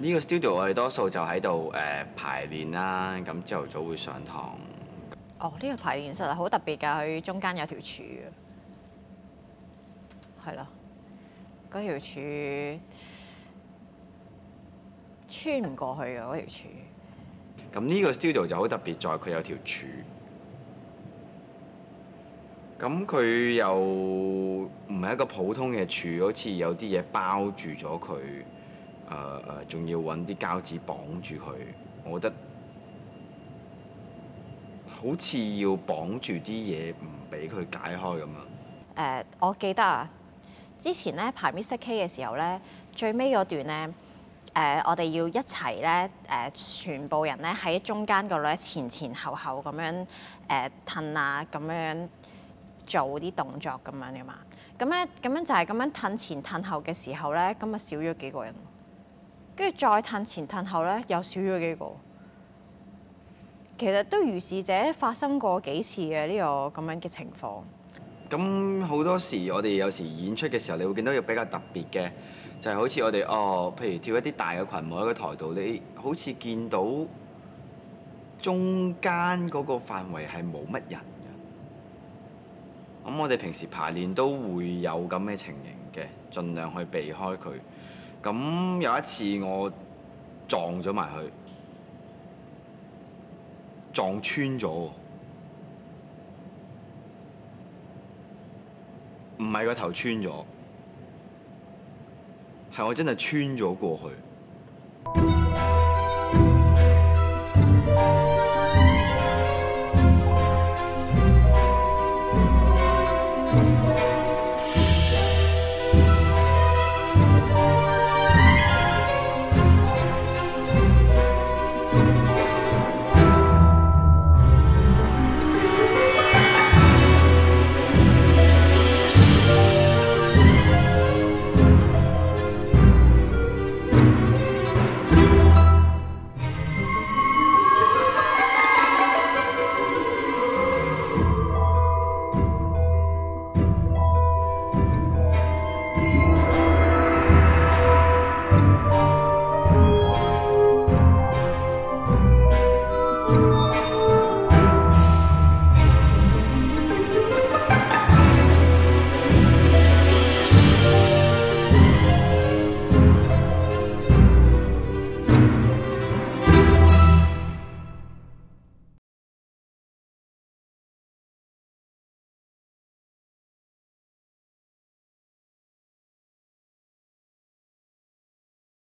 呢個 studio 我哋多數就喺度排練啦，咁朝頭早會上堂。 哦，呢個排練室係好特別㗎，佢中間有條柱嘅，係咯，嗰條柱穿唔過去嘅嗰條柱。 咁呢個 studio 就好特別，在佢有條柱。咁佢又唔係一個普通嘅柱，好似有啲嘢包住咗佢，仲要揾啲膠紙綁住佢。我覺得好似要綁住啲嘢，唔俾佢解開咁樣。 我記得啊，之前咧排 Mr K 嘅時候咧，最尾嗰段咧，我哋要一齊咧，全部人咧喺中間嗰度咧前前後後咁樣褪啊，咁樣做啲動作咁樣嘅嘛。咁樣就係咁樣褪前褪後嘅時候咧，咁啊少咗幾個人，跟住再褪前褪後咧又少咗幾個。其實都如是者發生過幾次嘅呢個咁樣嘅情況。 咁好多時我哋有時演出嘅時候，你會見到有比較特別嘅，就係好似我哋譬如跳一啲大嘅群舞喺個台度，你好似見到中間嗰個範圍係冇乜人嘅。咁我哋平時排練都會有咁嘅情形嘅，盡量去避開佢。咁有一次我撞咗埋去，撞穿咗。唔係個頭穿咗，係我真係穿咗過去。